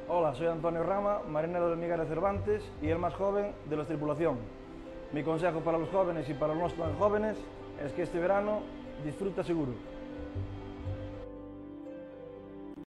Hola, soy Antonio Rama, marinero del Miguel de Cervantes y el más joven de la tripulación. Mi consejo para los jóvenes y para los no tan jóvenes es que este verano disfruta seguro.